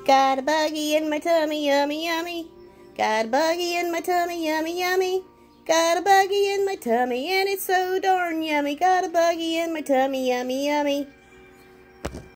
Got a buggy in my tummy, yummy, yummy. Got a buggy in my tummy, yummy, yummy. Got a buggy in my tummy, and it's so darn yummy. Got a buggy in my tummy, yummy, yummy.